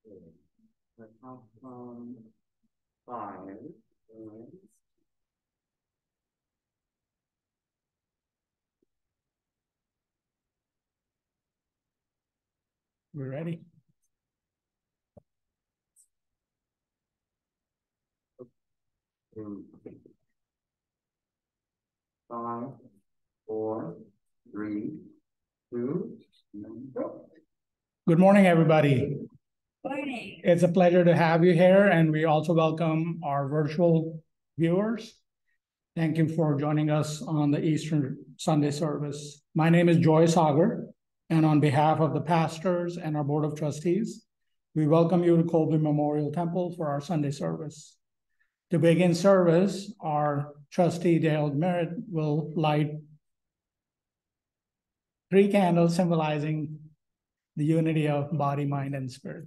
The count from 5 is we're ready. two, 5, 4, 3, 2, and go. Good morning, everybody. Morning. It's a pleasure to have you here, and we also welcome our virtual viewers. Thank you for joining us on the Eastern Sunday service. My name is Cassadaga, and on behalf of the pastors and our Board of Trustees, we welcome you to Colby Memorial Temple for our Sunday service. To begin service, our trustee, Dale Merritt, will light 3 candles symbolizing the unity of body, mind, and spirit.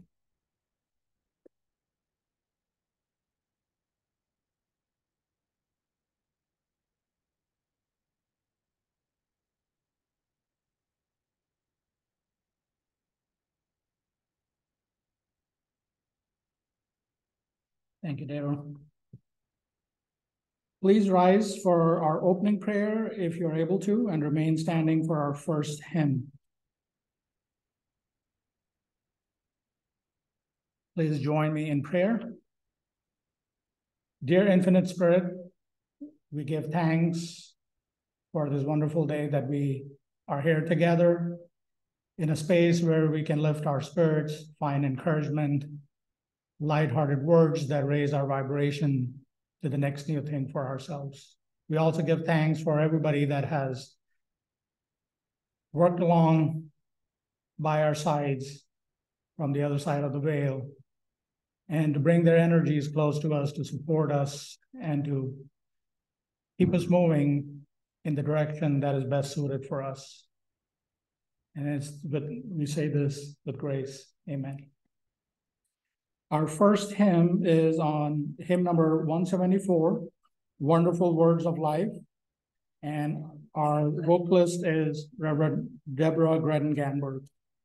Thank you, Dale. Please rise for our opening prayer if you're able to, and remain standing for our first hymn. Please join me in prayer. Dear Infinite Spirit, we give thanks for this wonderful day that we are here together in a space where we can lift our spirits, find encouragement, lighthearted words that raise our vibration to the next new thing for ourselves. We also give thanks for everybody that has worked along by our sides from the other side of the veil, and to bring their energies close to us, to support us, and to keep us moving in the direction that is best suited for us. And we say this with grace. Amen. Our first hymn is on hymn number 174, Wonderful Words of Life. And our vocalist is Reverend Deborah Greden-Ganberg.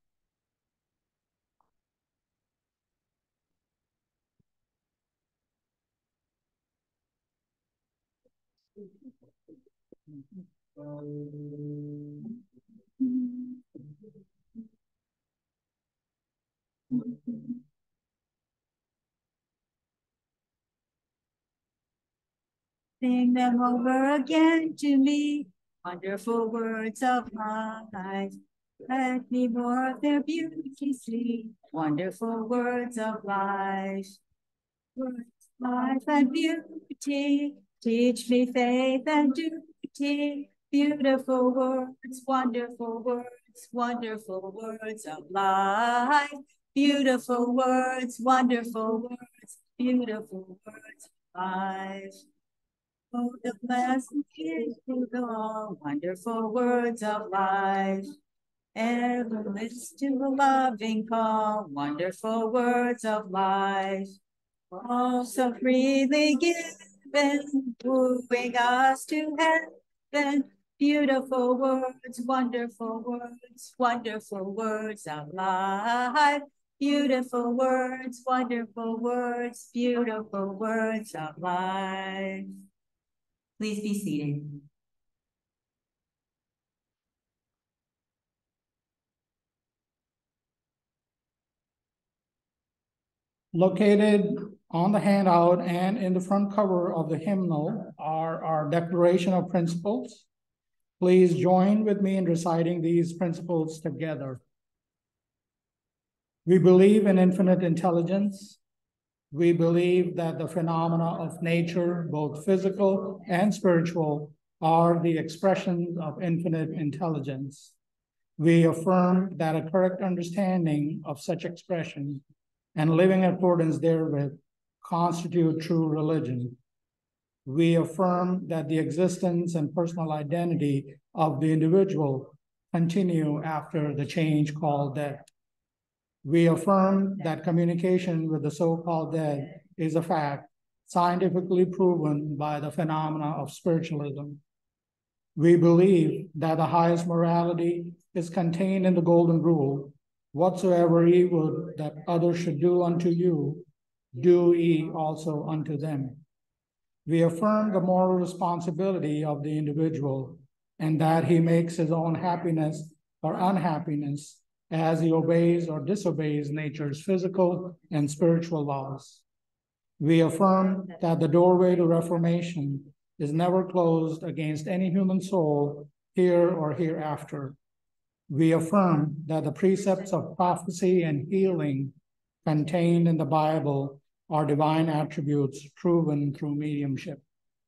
Sing them over again to me, wonderful words of life. Let me more of their beauty see, wonderful words of life. Words of life and beauty, teach me faith and duty. Beautiful words, wonderful words of life. Beautiful words, wonderful words, beautiful words of life. Oh, the blessed is the all, wonderful words of life. Ever listen to a loving call, wonderful words of life. All so freely given, wooing us to heaven. Beautiful words, wonderful words of life. Beautiful words, wonderful words, beautiful words of life. Please be seated. Located on the handout and in the front cover of the hymnal are our Declaration of Principles. Please join with me in reciting these principles together. We believe in infinite intelligence. We believe that the phenomena of nature, both physical and spiritual, are the expressions of infinite intelligence. We affirm that a correct understanding of such expression and living in accordance therewith constitute true religion. We affirm that the existence and personal identity of the individual continue after the change called death. We affirm that communication with the so-called dead is a fact scientifically proven by the phenomena of spiritualism. We believe that the highest morality is contained in the Golden Rule, Whatsoever ye would that others should do unto you, do ye also unto them. We affirm the moral responsibility of the individual and that he makes his own happiness or unhappiness as he obeys or disobeys nature's physical and spiritual laws. We affirm that the doorway to reformation is never closed against any human soul here or hereafter. We affirm that the precepts of prophecy and healing contained in the Bible are divine attributes proven through mediumship.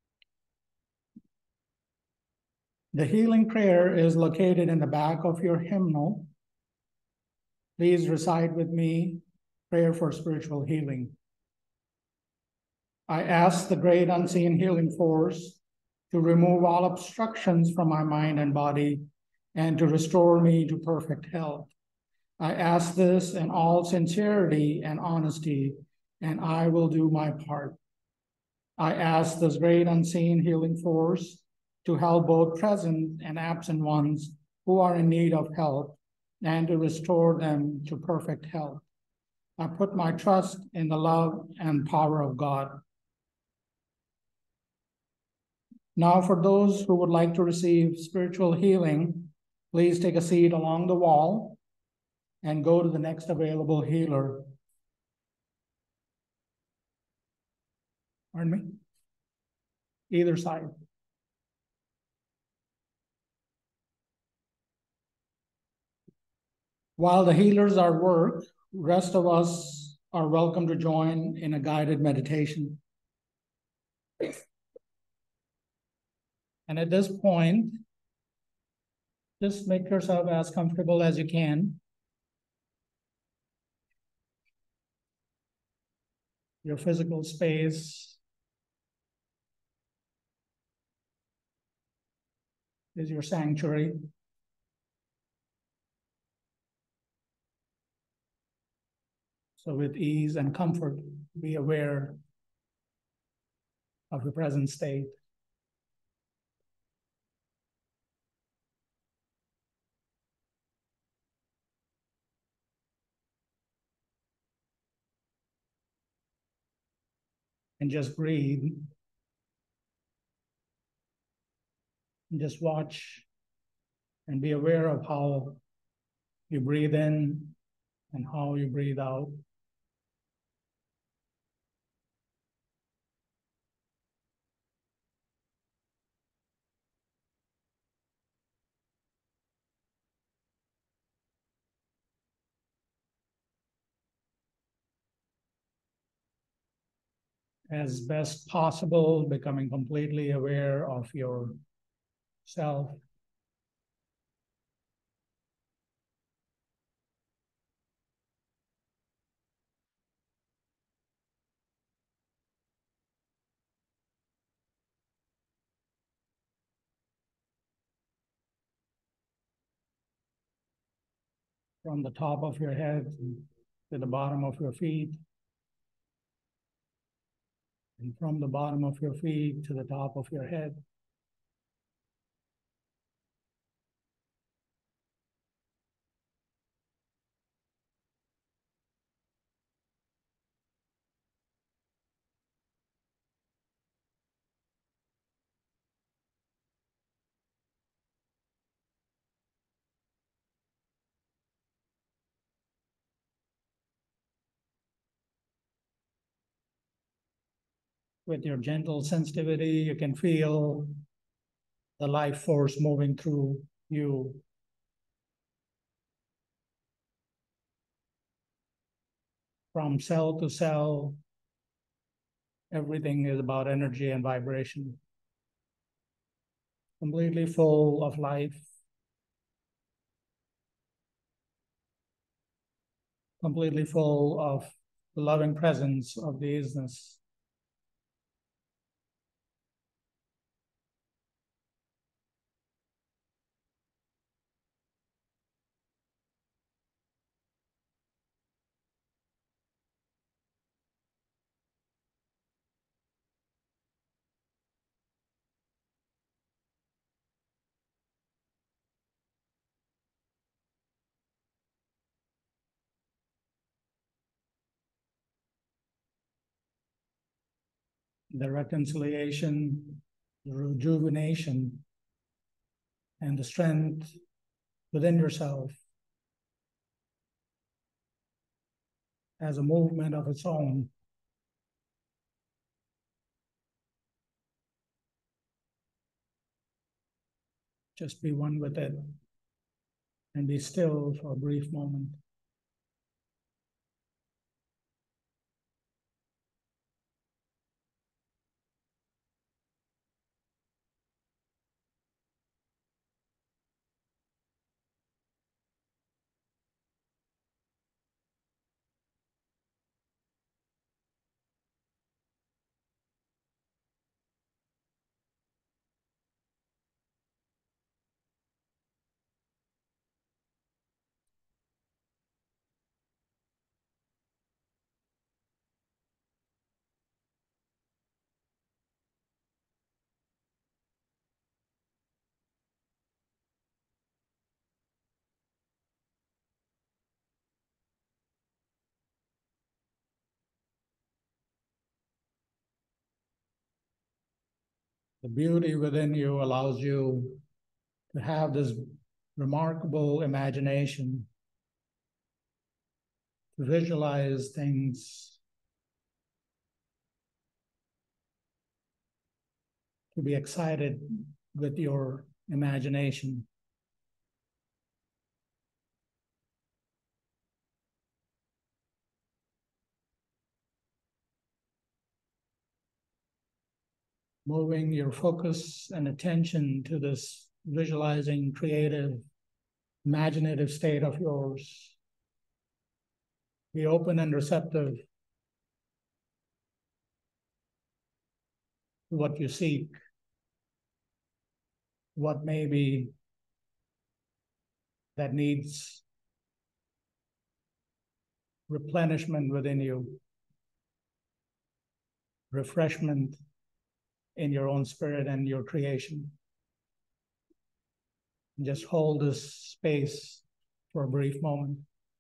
The healing prayer is located in the back of your hymnal. Please recite with me, prayer for spiritual healing. I ask the great unseen healing force to remove all obstructions from my mind and body and to restore me to perfect health. I ask this in all sincerity and honesty, and I will do my part. I ask this great unseen healing force to help both present and absent ones who are in need of help and to restore them to perfect health. I put my trust in the love and power of God. Now, for those who would like to receive spiritual healing, please take a seat along the wall and go to the next available healer. Pardon me? Either side. While the healers are at work, rest of us are welcome to join in a guided meditation. And at this point, just make yourself as comfortable as you can. Your physical space is your sanctuary. So with ease and comfort, be aware of your present state. And just breathe. And just watch and be aware of how you breathe in and how you breathe out. As best possible, becoming completely aware of yourself. From the top of your head to the bottom of your feet, and from the bottom of your feet to the top of your head. With your gentle sensitivity, you can feel the life force moving through you. From cell to cell, everything is about energy and vibration. Completely full of life. Completely full of the loving presence of the isness. the reconciliation, the rejuvenation, and the strength within yourself as a movement of its own. Just be one with it and be still for a brief moment. The beauty within you allows you to have this remarkable imagination, to visualize things, to be excited with your imagination. Moving your focus and attention to this visualizing, creative, imaginative state of yours. Be open and receptive to what you seek, what may be that needs replenishment within you, refreshment in your own spirit and your creation. And just hold this space for a brief moment.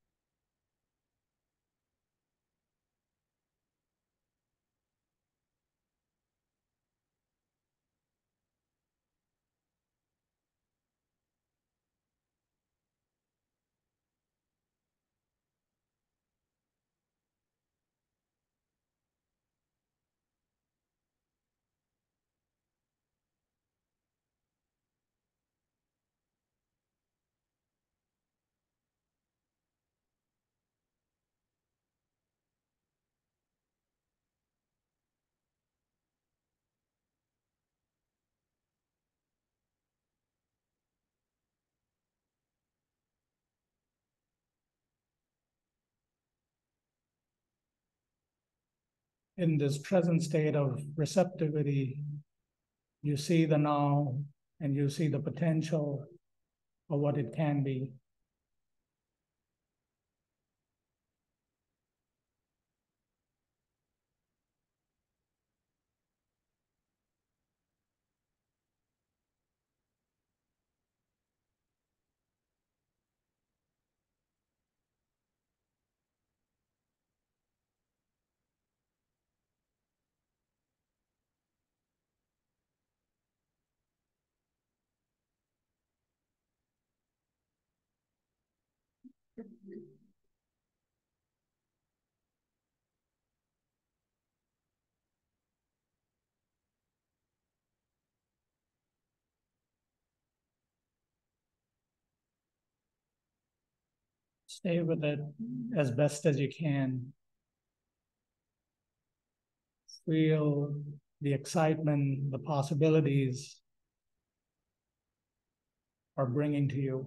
In this present state of receptivity, you see the now and you see the potential of what it can be. Stay with it as best as you can. Feel the excitement, the possibilities are bringing to you.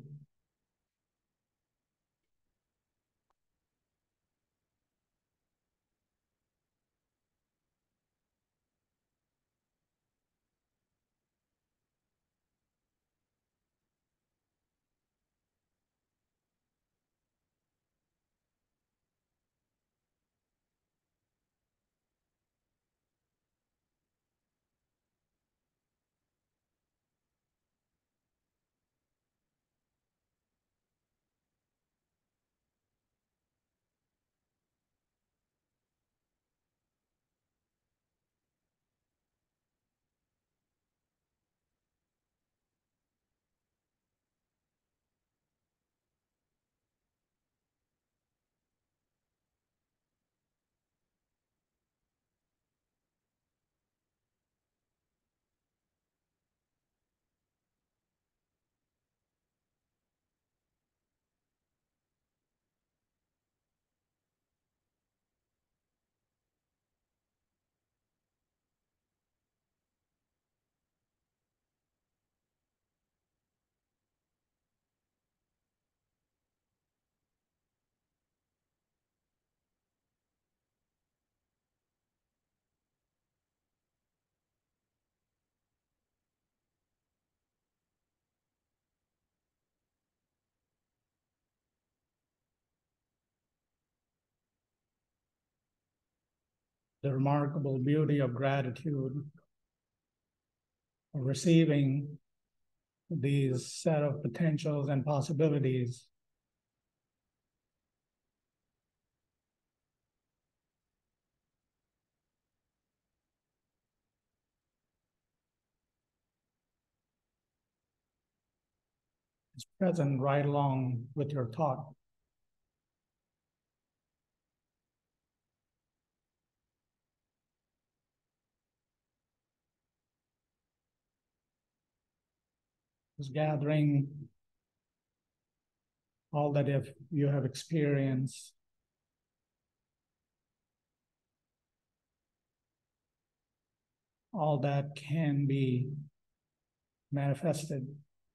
the remarkable beauty of gratitude, of receiving these set of potentials and possibilities. Is present right along with your thought. Is gathering all that if you have experienced, all that can be manifested.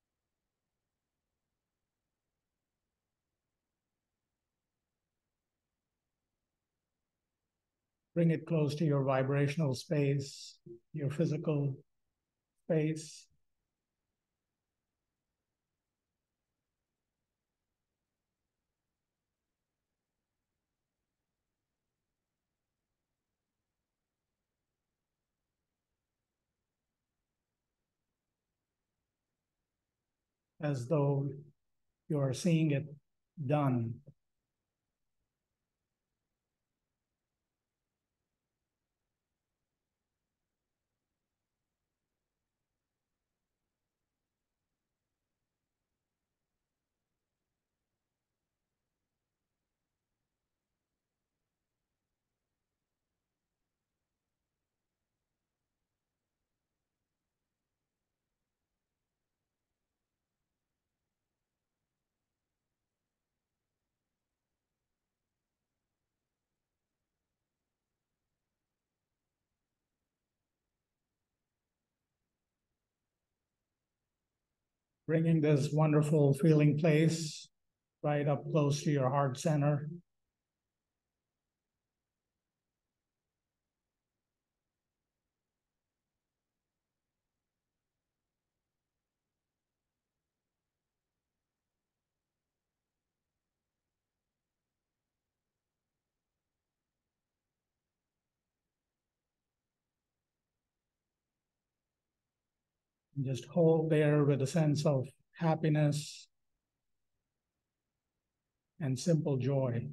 Bring it close to your vibrational space, your physical space. As though you are seeing it done. Bringing this wonderful feeling place right up close to your heart center. And just hold there with a sense of happiness and simple joy.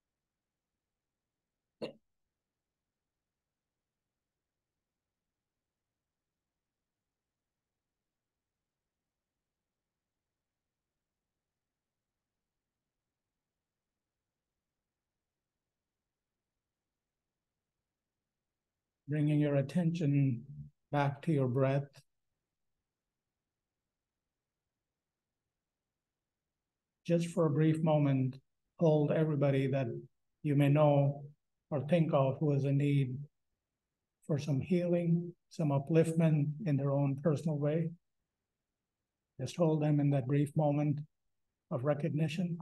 Bringing your attention back to your breath. Just for a brief moment, hold everybody that you may know or think of who is in need for some healing, some upliftment in their own personal way. Just hold them in that brief moment of recognition.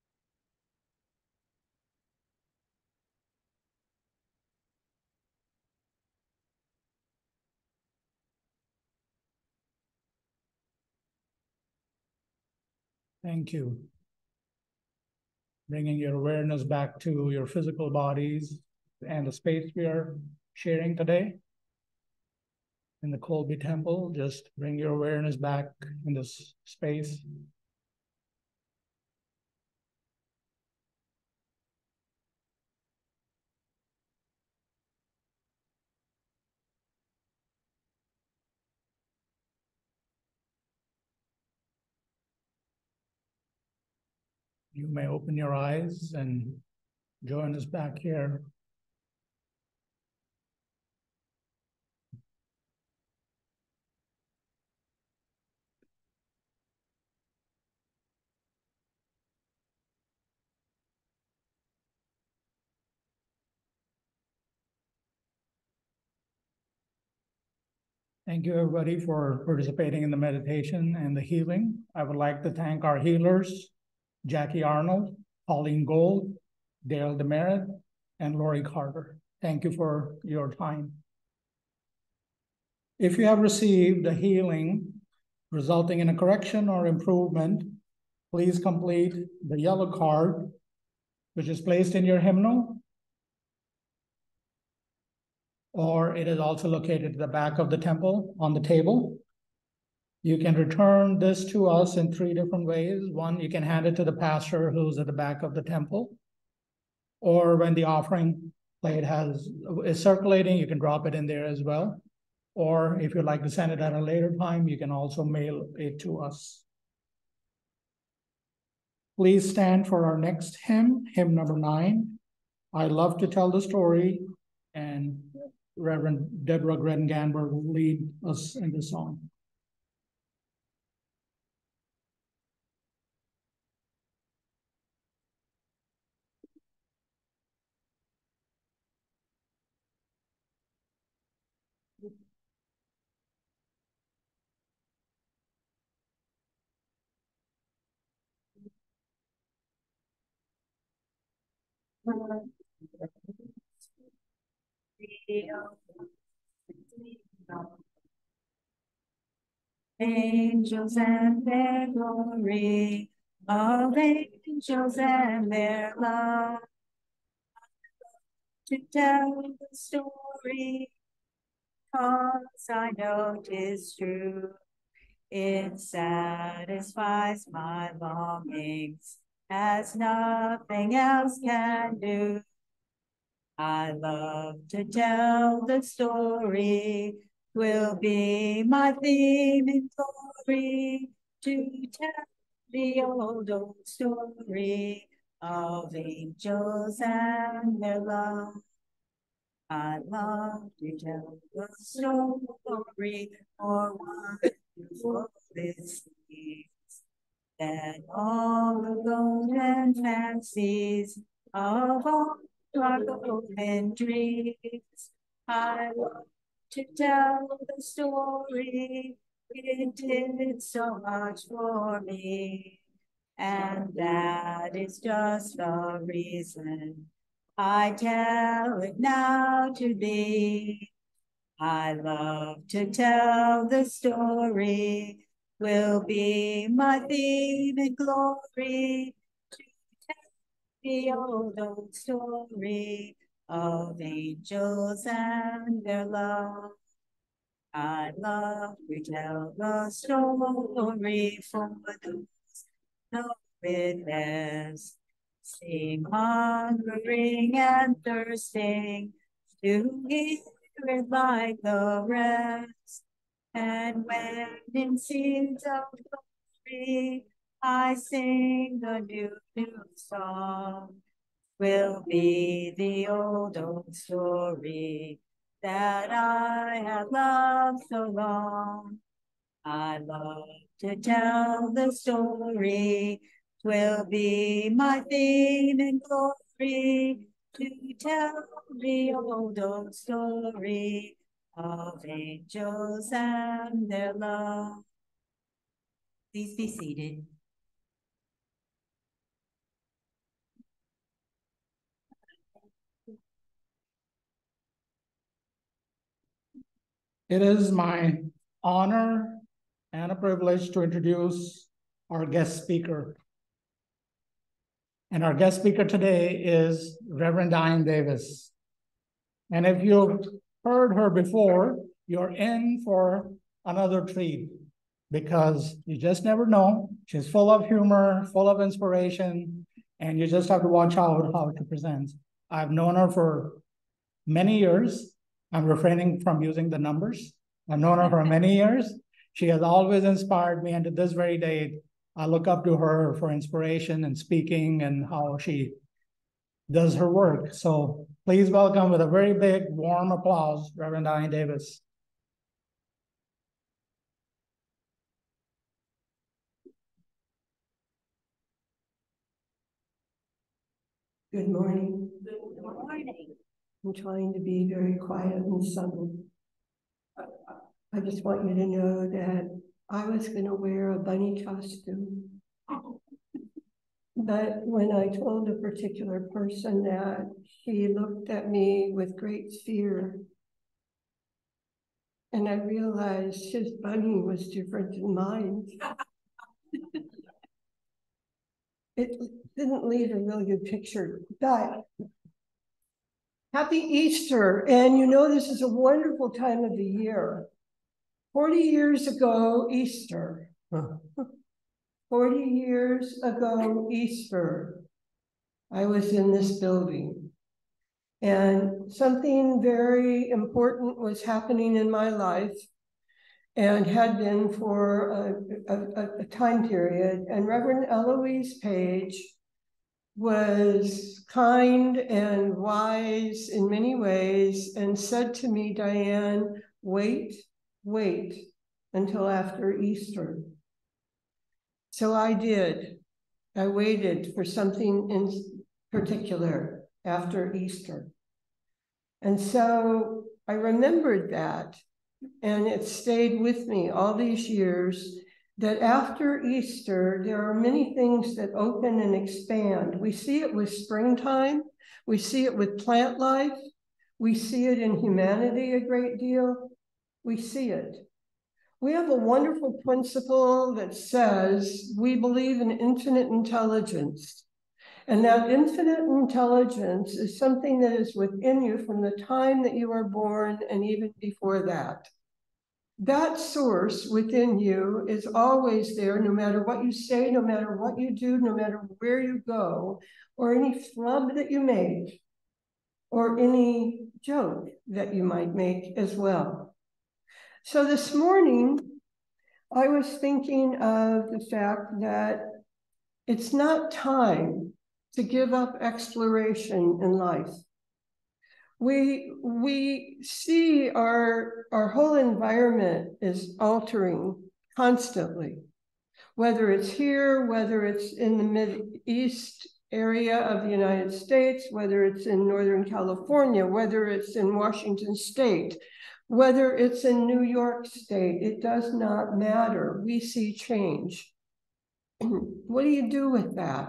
Thank you. Bringing your awareness back to your physical bodies and the space we are sharing today. In the Colby Temple, just bring your awareness back in this space. You may open your eyes and join us back here. Thank you, everybody, for participating in the meditation and the healing. I would like to thank our healers, Jackie Arnold, Pauline Gold, Dale Demerit, and Lori Carter. Thank you for your time. If you have received a healing resulting in a correction or improvement, please complete the yellow card, which is placed in your hymnal. or it is also located at the back of the temple on the table. You can return this to us in 3 different ways. One, you can hand it to the pastor who's at the back of the temple. Or when the offering plate is circulating, you can drop it in there as well. Or if you'd like to send it at a later time, you can also mail it to us. Please stand for our next hymn, hymn number 9. I love to tell the story, and Reverend Deborah Gredden-Ganber will lead us in the song. Angels and their glory, of angels and their love, to tell the story, 'cause I know 'tis true. It satisfies my longings as nothing else can do. I love to tell the story, 'twill be my theme in glory, to tell the old story of angels and their love. I love to tell the story, for wonderful it seems that all the golden fancies of all our golden dreams. I love to tell the story, it did so much for me, and that is just the reason I tell it now to thee. I love to tell the story, will be my theme and glory, to tell the old story of angels and their love. I love to tell the story for those know it best. Sing hungering and thirsting to hear it like the rest. And when in scenes of glory I sing the new song, will be the old story that I have loved so long. I love to tell the story, 'twill be my theme and glory, to tell the old story of angels and their love. Please be seated. It is my honor and a privilege to introduce our guest speaker. And our guest speaker today is Reverend Diane Davis. And if you've heard her before, you're in for another treat, because you just never know. She's full of humor, full of inspiration, and you just have to watch out how she presents. I've known her for many years. I'm refraining from using the numbers. I've known her for many years. She has always inspired me, and to this very day, I look up to her for inspiration and speaking and how she does her work. So please welcome with a very big, warm applause, Reverend Diane Davis. Good morning. Good morning. I'm trying to be very quiet and subtle. I just want you to know that I was going to wear a bunny costume. But when I told a particular person that, she looked at me with great fear. And I realized his bunny was different than mine. It didn't leave a really good picture, but Happy Easter. And you know, this is a wonderful time of the year. 40 years ago, Easter. 40 years ago, Easter, I was in this building. And something very important was happening in my life and had been for a time period. And Reverend Eloise Page was kind and wise in many ways and said to me, Diane, wait until after Easter. So I did. I waited for something in particular after Easter. And so I remembered that, and it stayed with me all these years, that after Easter, there are many things that open and expand. We see it with springtime. We see it with plant life. We see it in humanity a great deal. We see it. We have a wonderful principle that says we believe in infinite intelligence. And that infinite intelligence is something that is within you from the time that you are born and even before that. That source within you is always there, no matter what you say, no matter what you do, no matter where you go, or any flub that you make, or any joke that you might make as well. So this morning, I was thinking of the fact that it's not time to give up exploration in life. We see our whole environment is altering constantly, whether it's here, whether it's in the Mideast area of the United States, whether it's in Northern California, whether it's in Washington State, whether it's in New York State, it does not matter. We see change. What do you do with that?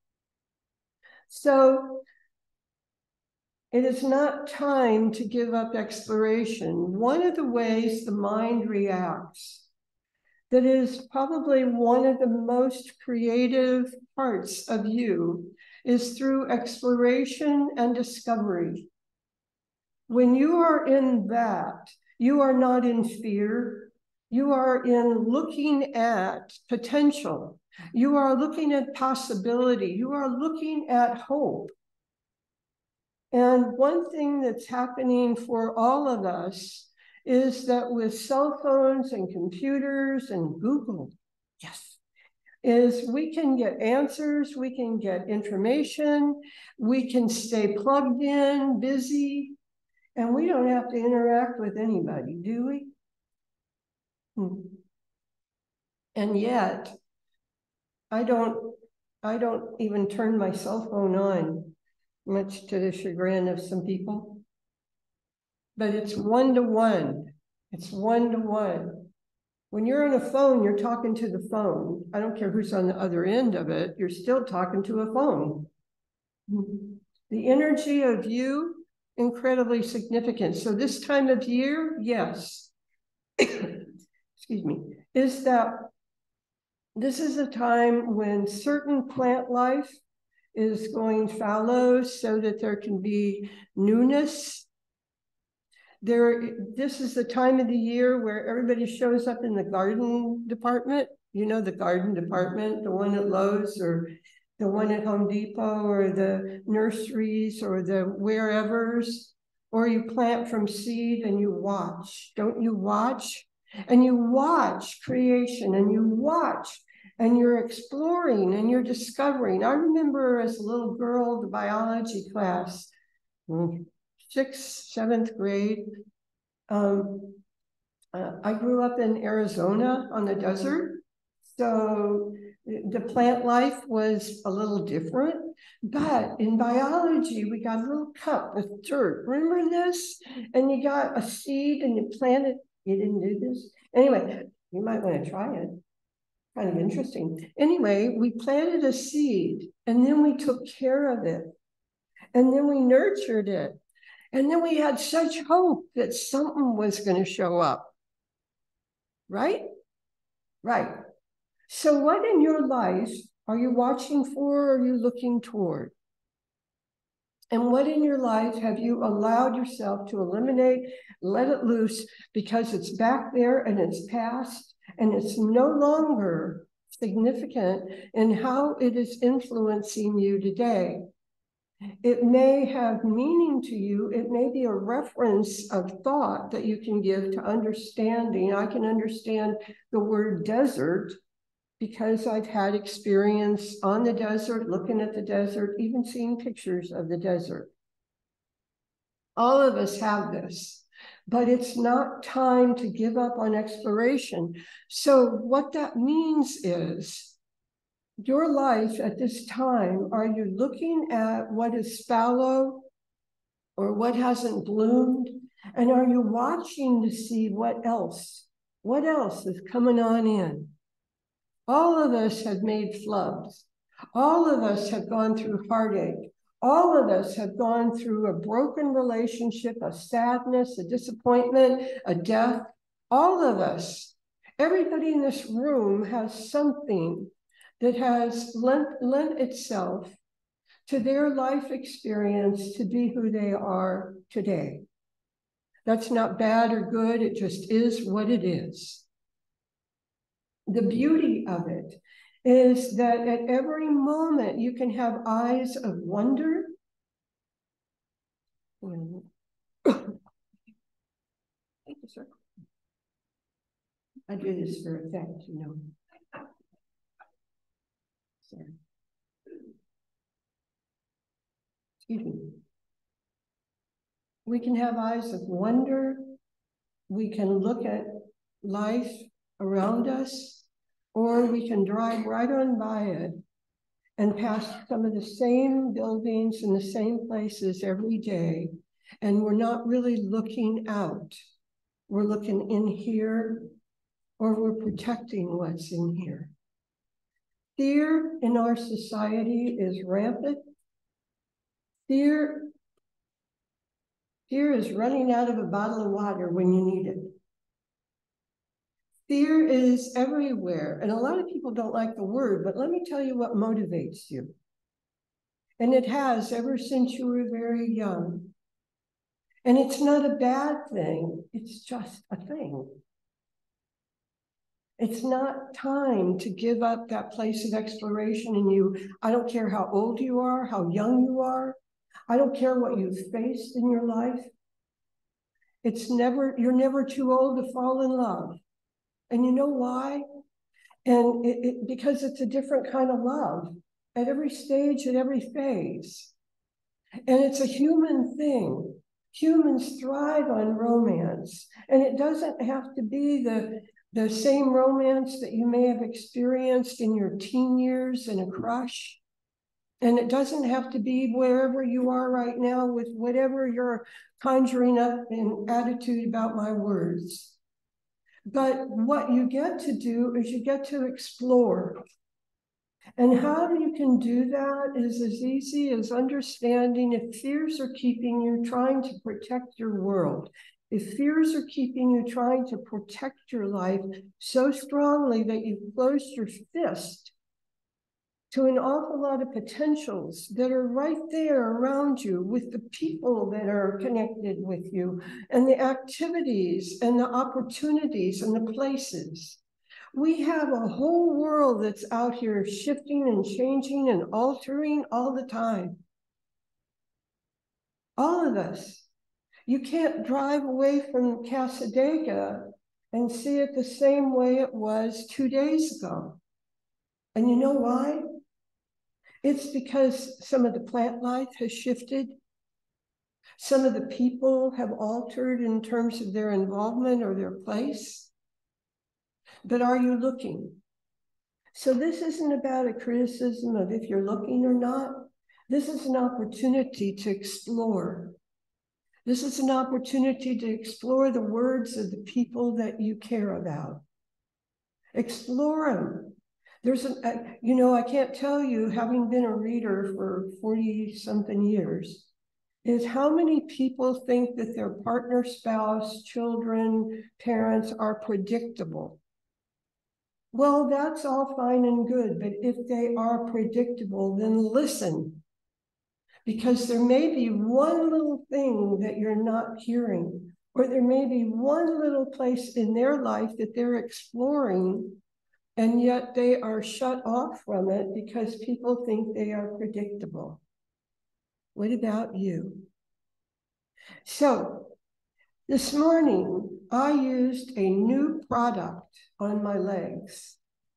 So it is not time to give up exploration. One of the ways the mind reacts, that is probably one of the most creative parts of you, is through exploration and discovery. When you are in that, you are not in fear. You are in looking at potential. You are looking at possibility. You are looking at hope. And one thing that's happening for all of us is that with cell phones and computers and Google, yes, is we can get answers, we can get information, we can stay plugged in, busy, and we don't have to interact with anybody, do we? And yet, I don't even turn my cell phone on, much to the chagrin of some people. But it's one-to-one. It's one-to-one. When you're on a phone, you're talking to the phone. I don't care who's on the other end of it, you're still talking to a phone. The energy of you, incredibly significant. So this time of year, yes, excuse me, is that this is a time when certain plant life is going fallow so that there can be newness. This is the time of the year where everybody shows up in the garden department. You know, the garden department, the one at Lowe's or the one at Home Depot or the nurseries or the wherevers, or you plant from seed and you watch. Don't you watch? And you watch creation and you watch and you're exploring and you're discovering. I remember as a little girl, the biology class, 6th, 7th grade. I grew up in Arizona on the desert. So the plant life was a little different, but in biology, we got a little cup with dirt. Remember this? And you got a seed and you planted. You didn't do this? Anyway, you might want to try it. Kind of interesting. Anyway, we planted a seed and then we took care of it. And then we nurtured it. And then we had such hope that something was going to show up. Right? Right. So what in your life are you watching for or are you looking toward? And what in your life have you allowed yourself to eliminate, let it loose, because it's back there and it's past and it's no longer significant in how it is influencing you today? It may have meaning to you. It may be a reference of thought that you can give to understanding. I can understand the word desert because I've had experience on the desert, looking at the desert, even seeing pictures of the desert. All of us have this, but it's not time to give up on exploration. So what that means is your life at this time, are you looking at what is fallow or what hasn't bloomed? And are you watching to see what else is coming on in? All of us have made flubs. All of us have gone through heartache. All of us have gone through a broken relationship, a sadness, a disappointment, a death. All of us, everybody in this room has something that has lent itself to their life experience to be who they are today. That's not bad or good. It just is what it is. The beauty of it is that at every moment you can have eyes of wonder. Thank you, sir. I do this for effect, you know. Sorry. Excuse me. We can have eyes of wonder. We can look at life around us, or we can drive right on by it and pass some of the same buildings in the same places every day. And we're not really looking out. We're looking in here, or we're protecting what's in here. Fear in our society is rampant. Fear is running out of a bottle of water when you need it. Fear is everywhere. And a lot of people don't like the word, but let me tell you what motivates you. And it has ever since you were very young. And it's not a bad thing. It's just a thing. It's not time to give up that place of exploration in you. I don't care how old you are, how young you are. I don't care what you've faced in your life. You're never too old to fall in love. And you know why? And because it's a different kind of love at every stage, at every phase. And it's a human thing. Humans thrive on romance. And it doesn't have to be the same romance that you may have experienced in your teen years in a crush. And it doesn't have to be wherever you are right now with whatever you're conjuring up in attitude about my words. But what you get to do is you get to explore. And how you can do that is as easy as understanding if fears are keeping you trying to protect your world. If fears are keeping you trying to protect your life so strongly that you've closed your fist to an awful lot of potentials that are right there around you with the people that are connected with you and the activities and the opportunities and the places. We have a whole world that's out here shifting and changing and altering all the time. All of us. You can't drive away from Cassadaga and see it the same way it was 2 days ago. And you know why? It's because some of the plant life has shifted. Some of the people have altered in terms of their involvement or their place. But are you looking? So this isn't about a criticism of if you're looking or not. This is an opportunity to explore. This is an opportunity to explore the words of the people that you care about. Explore them. There's I can't tell you, having been a reader for 40-something years, is how many people think that their partner, spouse, children, parents are predictable. Well, that's all fine and good, but if they are predictable, then listen. because there may be one little thing that you're not hearing, or there may be one little place in their life that they're exploring, and yet they are shut off from it because people think they are predictable. What about you? So this morning, I used a new product on my legs.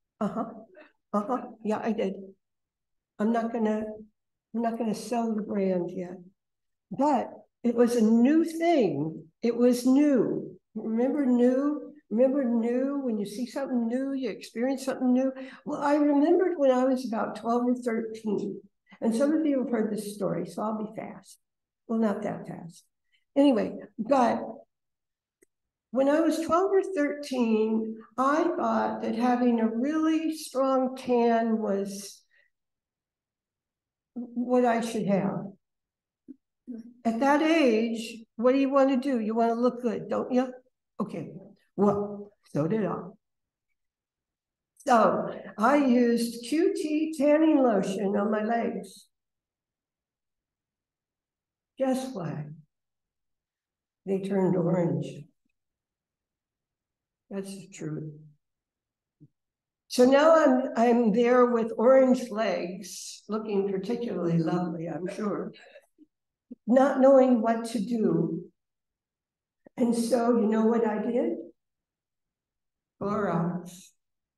Yeah, I did. I'm not gonna sell the brand yet, but it was a new thing. It was new. Remember new? Remember new? When you see something new, you experience something new. Well, I remembered when I was about 12 or 13, and some of you have heard this story, so I'll be fast. Well, not that fast. Anyway, but when I was 12 or 13, I thought that having a really strong tan was what I should have. At that age, what do you want to do? You want to look good, don't you? Okay, well, so did I. So I used QT tanning lotion on my legs. Guess what? They turned orange. That's the truth. So now I'm there with orange legs, looking particularly lovely, I'm sure, not knowing what to do. And so you know what I did? Clorox.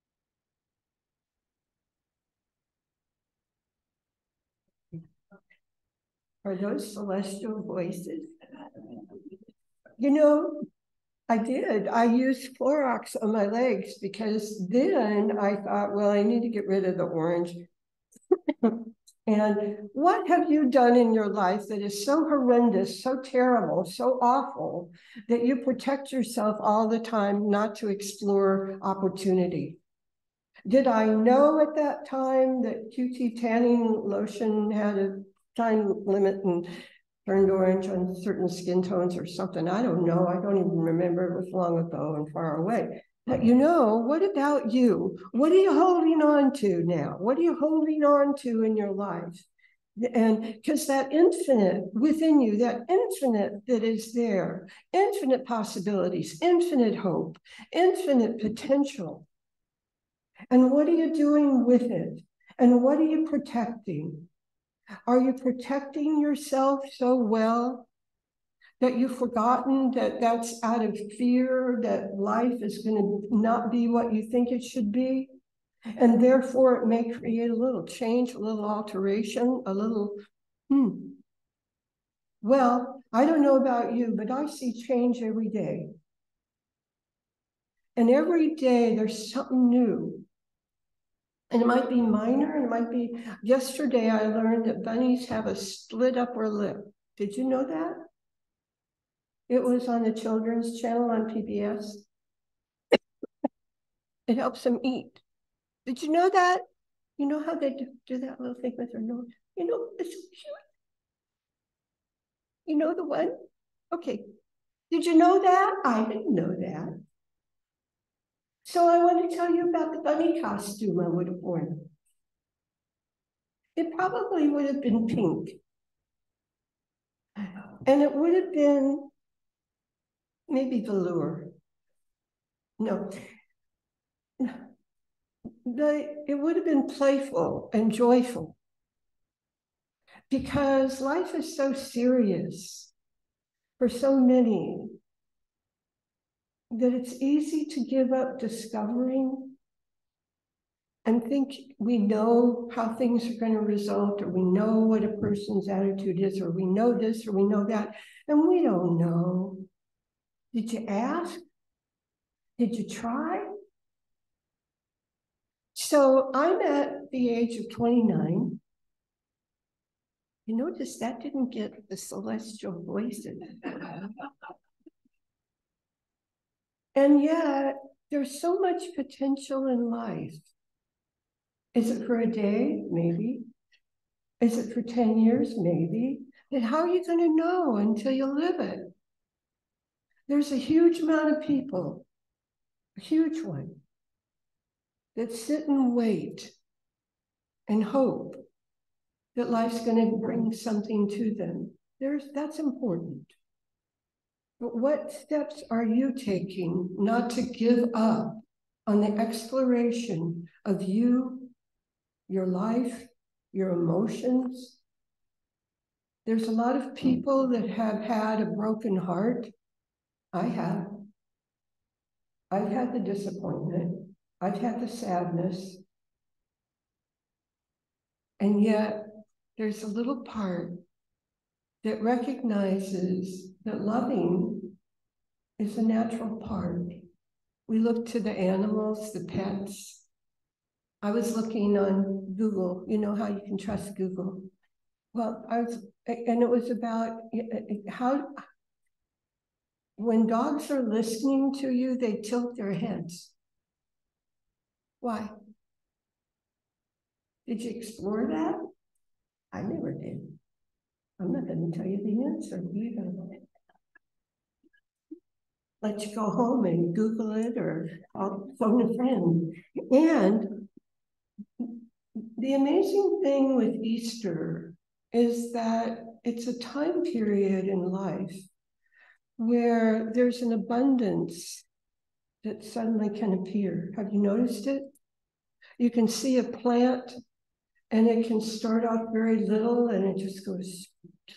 Are those celestial voices? You know, I did. I used Clorox on my legs because then I thought, well, I need to get rid of the orange. And what have you done in your life that is so horrendous, so terrible, so awful, that you protect yourself all the time not to explore opportunity? Did I know at that time that QT tanning lotion had a time limit and turned orange on certain skin tones or something? I don't know. I don't even remember. It was long ago and far away. But you know, what about you? What are you holding on to now? What are you holding on to in your life? And because that infinite within you, that infinite that is there, infinite possibilities, infinite hope, infinite potential. And what are you doing with it? And what are you protecting? Are you protecting yourself so well that you've forgotten that that's out of fear, that life is going to not be what you think it should be? And therefore it may create a little change, a little alteration, a little, Well, I don't know about you, but I see change every day. And every day there's something new. And it might be minor, and it might be, yesterday I learned that bunnies have a split upper lip. Did you know that? It was on the children's channel on PBS. It helps them eat. Did you know that? You know how they do that little thing with their nose? You know, it's so cute. You know the one? Okay. Did you know that? I didn't know that. So I want to tell you about the bunny costume I would have worn. It probably would have been pink. And it would have been maybe velour. No. It would have been playful and joyful, because life is so serious for so many that it's easy to give up discovering and think we know how things are going to result, or we know what a person's attitude is, or we know this, or we know that, and we don't know. Did you ask? Did you try? So I'm at the age of 29. You notice that didn't get the celestial voices. And yet, there's so much potential in life. Is it for a day? Maybe. Is it for 10 years? Maybe. But how are you going to know until you live it? There's a huge amount of people, a huge one, that sit and wait and hope that life's going to bring something to them. That's important. But what steps are you taking not to give up on the exploration of you, your life, your emotions? There's a lot of people that have had a broken heart. I have. I've had the disappointment. I've had the sadness. And yet there's a little part that recognizes that loving is a natural part. We look to the animals, the pets. I was looking on Google, you know how you can trust Google. Well, and it was about how, when dogs are listening to you, they tilt their heads. Why? Did you explore that? I never did. I'm not going to tell you the answer. You're going to let you go home and Google it, or I'll phone a friend. And the amazing thing with Easter is that it's a time period in life where there's an abundance that suddenly can appear. Have you noticed it? You can see a plant and it can start off very little and it just goes.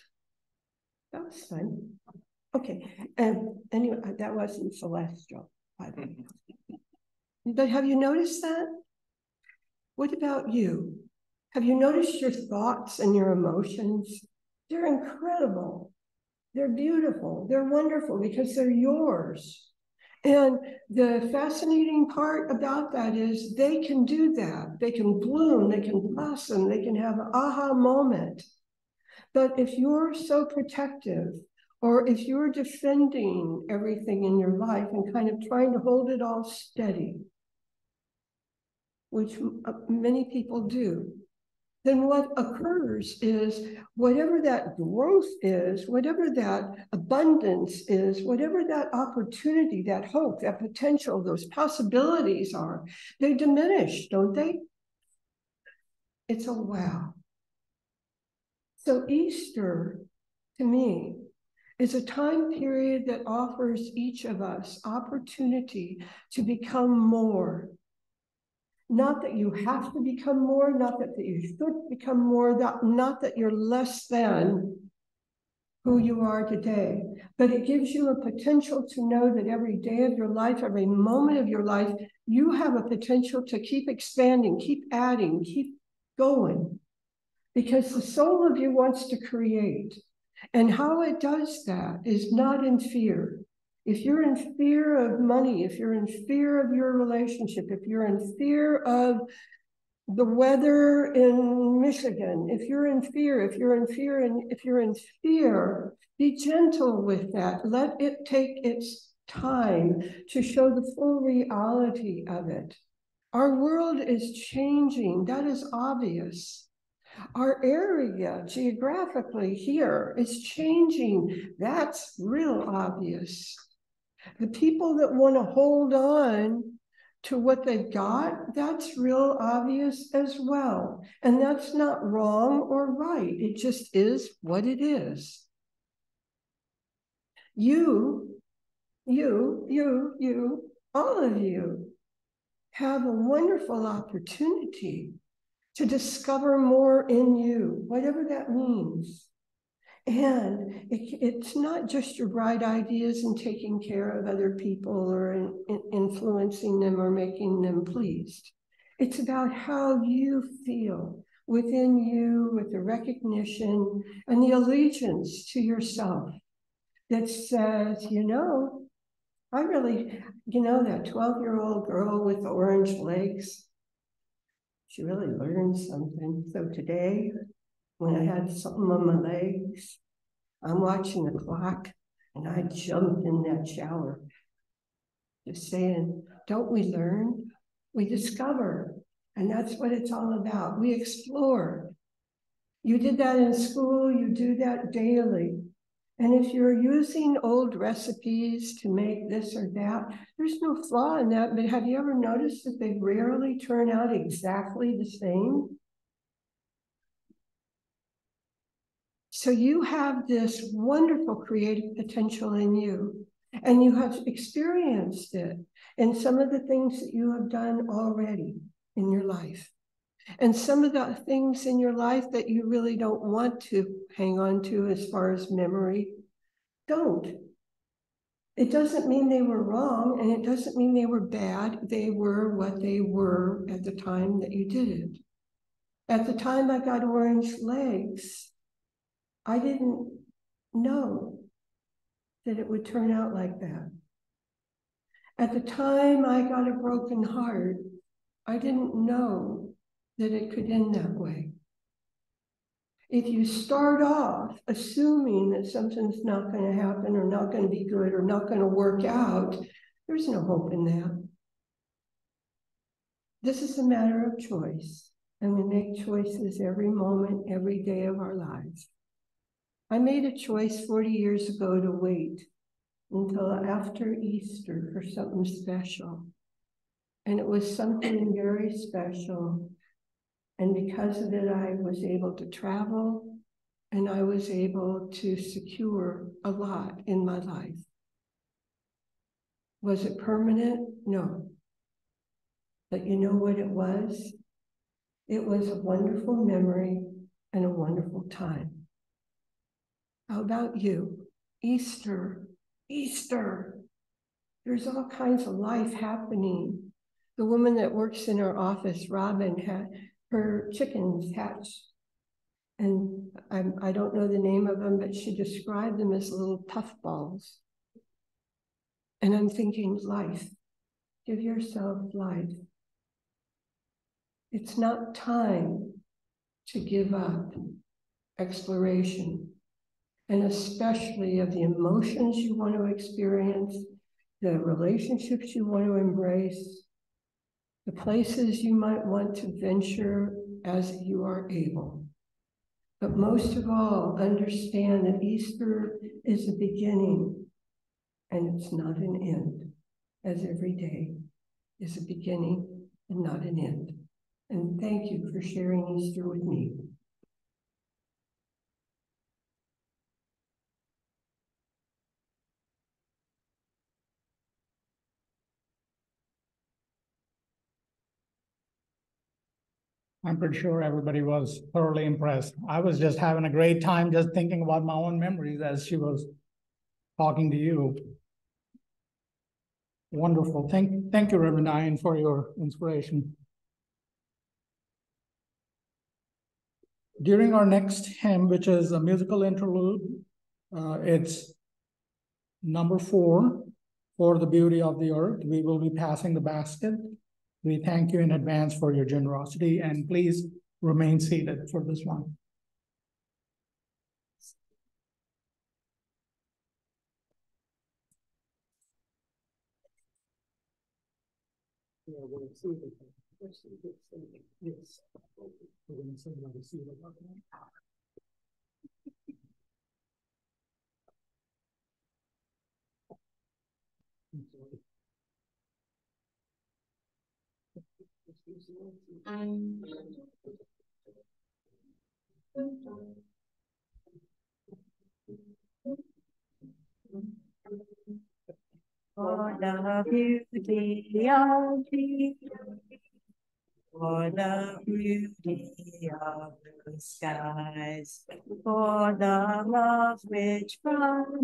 That was fun. Okay, anyway, that wasn't celestial, by the way. But have you noticed that? What about you? Have you noticed your thoughts and your emotions? They're incredible. They're beautiful. They're wonderful because they're yours. And the fascinating part about that is they can do that. They can bloom, they can blossom, they can have an aha moment. But if you're so protective, or if you're defending everything in your life and kind of trying to hold it all steady, which many people do, then what occurs is whatever that growth is, whatever that abundance is, whatever that opportunity, that hope, that potential, those possibilities are, they diminish, don't they? It's a wow. So Easter, to me, is a time period that offers each of us opportunity to become more. Not that you have to become more, not that you should become more, not that you're less than who you are today, but it gives you a potential to know that every day of your life, every moment of your life, you have a potential to keep expanding, keep adding, keep going, because the soul of you wants to create. And how it does that is not in fear. If you're in fear of money, if you're in fear of your relationship, if you're in fear of the weather in Michigan, if you're in fear, be gentle with that. Let it take its time to show the full reality of it. Our world is changing. That is obvious. Our area geographically here is changing. That's real obvious. The people that want to hold on to what they've got, that's real obvious as well. And that's not wrong or right. It just is what it is. You, all of you have a wonderful opportunity to discover more in you, whatever that means. And it's not just your bright ideas and taking care of other people or influencing them or making them pleased. It's about how you feel within you, with the recognition and the allegiance to yourself that says, I really, that 12-year-old girl with the orange legs, she really learned something. So today, when I had something on my legs, I'm watching the clock and I jumped in that shower. Just saying, don't we learn? We discover. And that's what it's all about. We explore. You did that in school, you do that daily. And if you're using old recipes to make this or that, there's no flaw in that. But have you ever noticed that they rarely turn out exactly the same? So you have this wonderful creative potential in you, and you have experienced it in some of the things that you have done already in your life. And some of the things in your life that you really don't want to hang on to as far as memory, don't. It doesn't mean they were wrong, and it doesn't mean they were bad. They were what they were at the time that you did it. At the time I got orange legs, I didn't know that it would turn out like that. At the time I got a broken heart, I didn't know that it could end that way. If you start off assuming that something's not going to happen or not going to be good or not going to work out, there's no hope in that. This is a matter of choice, and we make choices every moment, every day of our lives. I made a choice 40 years ago to wait until after Easter for something special. And it was something very special. And because of it, I was able to travel and I was able to secure a lot in my life. Was it permanent? No. But you know what it was? It was a wonderful memory and a wonderful time. How about you? Easter, Easter. There's all kinds of life happening. The woman that works in our office, Robin, had her chickens hatched. And I don't know the name of them, but she described them as little puffballs. And I'm thinking, life. Give yourself life. It's not time to give up exploration, and especially of the emotions you want to experience, the relationships you want to embrace, the places you might want to venture as you are able. But most of all, understand that Easter is a beginning and it's not an end, as every day is a beginning and not an end. And thank you for sharing Easter with me. I'm pretty sure everybody was thoroughly impressed. I was just having a great time just thinking about my own memories as she was talking to you. Wonderful. Thank you, Reverend Ian, for your inspiration. During our next hymn, which is a musical interlude, it's number 4, For the Beauty of the Earth. We will be passing the basket. We thank you in advance for your generosity, and please remain seated for this one. Yeah, we're going to see it. Yes. We're going to see it. For the beauty of the earth, for the beauty of the skies, for the love which from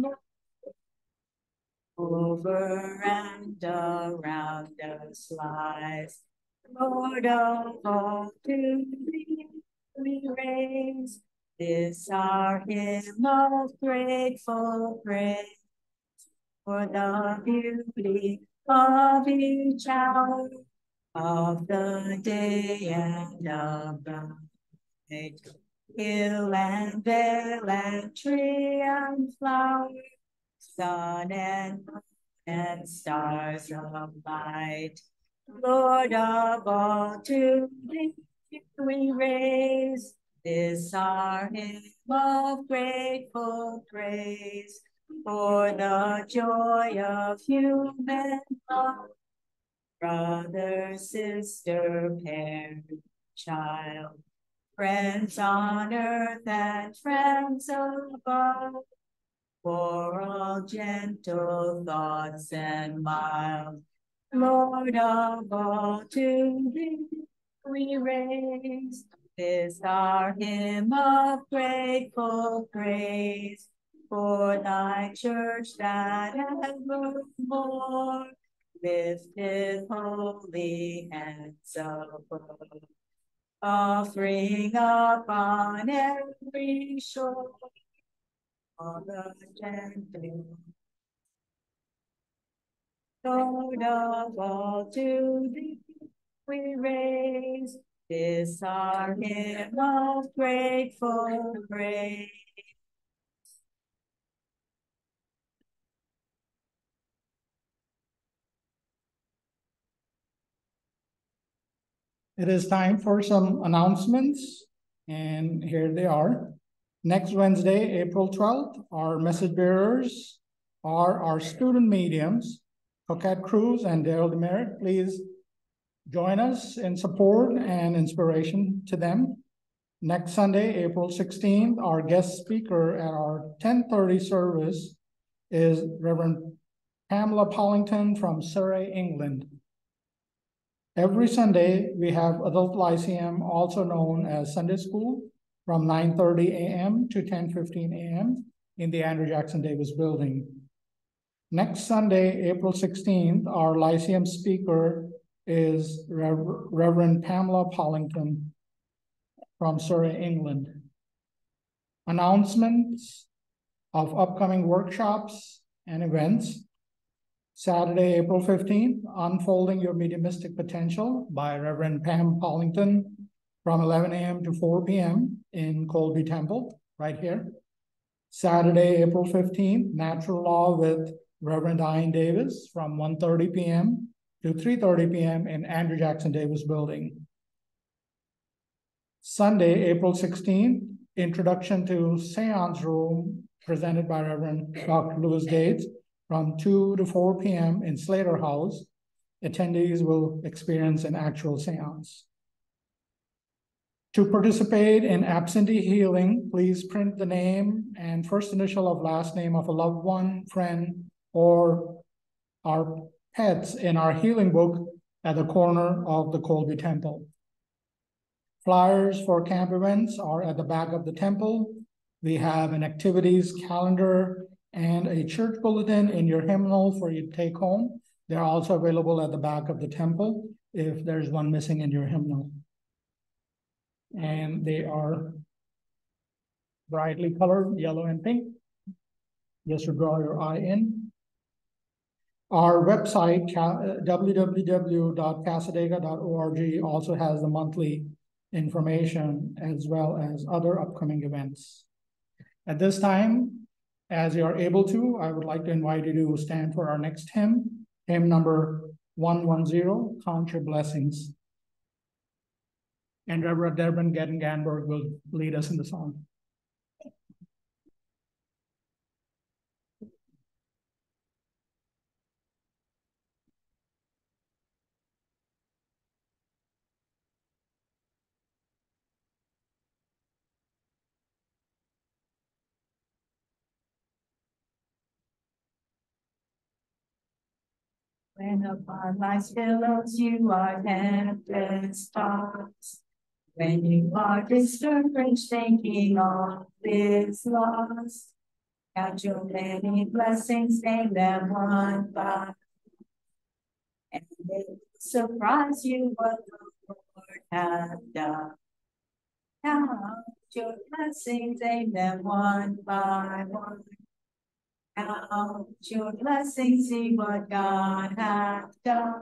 over and around us lies. Lord of all, to thee we raise this our hymn of grateful praise. For the beauty of each hour of the day and of the night, hill and vale and tree and flower, sun and moon and stars of light. Lord of all, to thee we raise this our hymn of grateful praise. For the joy of human love, brother, sister, parent, child, friends on earth and friends above, for all gentle thoughts and mild. Lord of all, to thee we raise this our hymn of grateful praise for thy church that evermore lifted holy hands above, offering up on every shore all the gentle. Lord of all, to thee we raise this our hymn of grateful praise. It is time for some announcements, and here they are. Next Wednesday, April 12th, our message bearers are our student mediums, Coquette Cruz and Daryl Demerit. Please join us in support and inspiration to them. Next Sunday, April 16th, our guest speaker at our 10:30 service is Reverend Pamela Pollington from Surrey, England. Every Sunday, we have Adult Lyceum, also known as Sunday School, from 9:30 a.m. to 10:15 a.m. in the Andrew Jackson Davis building. Next Sunday, April 16th, our Lyceum speaker is Reverend Pamela Pollington from Surrey, England. Announcements of upcoming workshops and events. Saturday, April 15th, Unfolding Your Mediumistic Potential by Reverend Pam Pollington from 11 a.m. to 4 p.m. in Colby Temple, right here. Saturday, April 15th, Natural Law with Reverend Ian Davis from 1:30 p.m. to 3:30 p.m. in Andrew Jackson Davis building. Sunday, April 16th, Introduction to Seance Room presented by Reverend Dr. Louis Gates from 2 to 4 p.m. in Slater House. Attendees will experience an actual seance. To participate in absentee healing, please print the name and first initial of last name of a loved one, friend, or our pets in our healing book at the corner of the Colby Temple. Flyers for camp events are at the back of the temple. We have an activities calendar and a church bulletin in your hymnal for you to take home. They're also available at the back of the temple if there's one missing in your hymnal. And they are brightly colored, yellow and pink, just to draw your eye in. Our website, www.cassadaga.org, also has the monthly information as well as other upcoming events. At this time, as you are able to, I would like to invite you to stand for our next hymn, hymn number 110, Count Your Blessings. And Reverend Deborah Ganberg will lead us in the song. When upon life's billows you are tempest tossed, when you are discouraged, thinking all is lost, count your many blessings, name them one by one, and it will surprise you what the Lord has done. Count your blessings, name them one by one. Count your blessings, see what God hath done.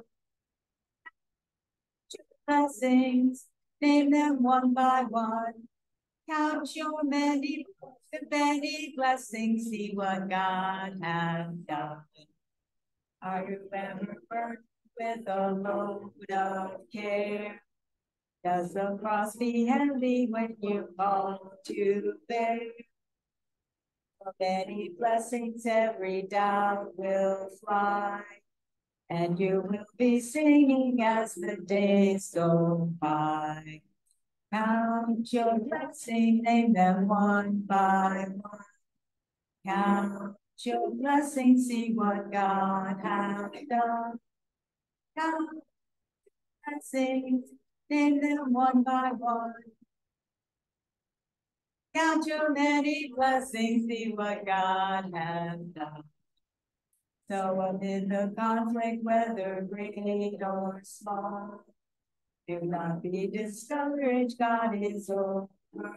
Your blessings, name them one by one. Count your many blessings, see what God hath done. Are you ever burdened with a load of care? Does the cross be heavy when you call to bear? Many blessings, every doubt will fly, and you will be singing as the days go by. Count your blessings, name them one by one. Count your blessings, see what God has done. Count blessings, name them one by one. Count your many blessings, see what God has done. So amid the conflict, whether great or small, do not be discouraged, God is over.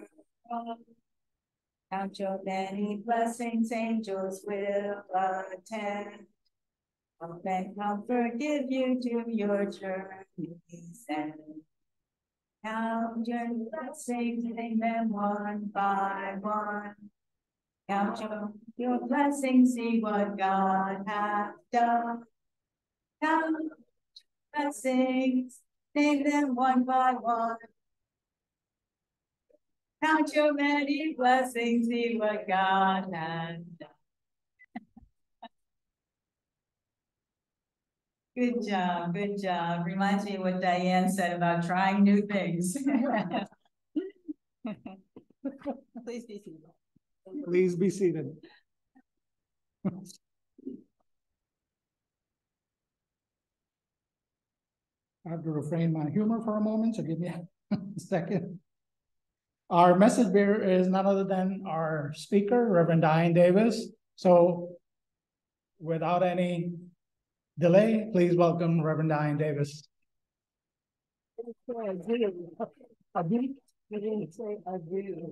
Count your many blessings, angels will attend. Help and comfort give you to your journey's end. Count your blessings, name them one by one. Count your blessings, see what God hath done. Count your blessings, name them one by one. Count your many blessings, see what God has done. Good job, good job. Reminds me of what Diane said about trying new things. Please be seated. Please be seated. I have to refrain my humor for a moment, so give me a second. Our message bearer is none other than our speaker, Reverend Diane Davis. So without any delay, please welcome Reverend Diane Davis. I do. You didn't say I do.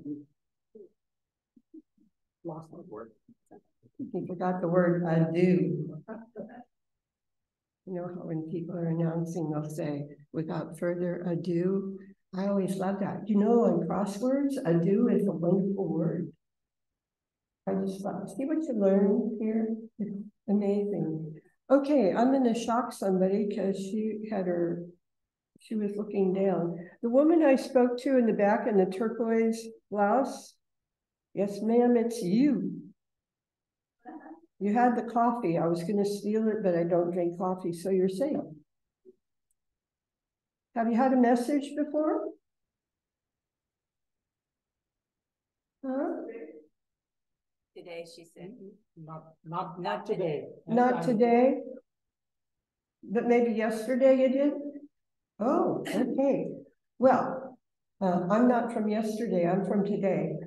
Lost my word. You forgot the word I do. You know how when people are announcing, they'll say, without further ado. I always love that. You know, on crosswords, ado is a wonderful word. I just thought, see what you learned here? It's amazing. Okay, I'm gonna shock somebody because she was looking down. The woman I spoke to in the back in the turquoise blouse, yes, ma'am, it's you. You had the coffee. I was gonna steal it, but I don't drink coffee, so you're safe. Have you had a message before? Huh? Today, she said. Not today. Not today? But maybe yesterday you did? Oh, okay. Well, I'm not from yesterday, I'm from today.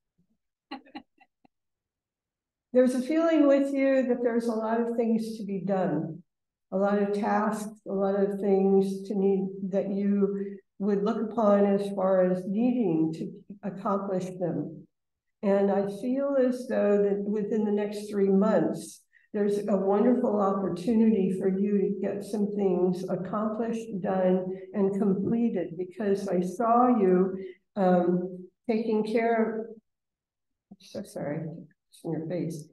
There's a feeling with you that there's a lot of things to be done, a lot of tasks, a lot of things that you would look upon as far as needing to accomplish them. And I feel as though that within the next 3 months, there's a wonderful opportunity for you to get some things accomplished, done, and completed, because I saw you taking care of, I'm so sorry, it's in your face.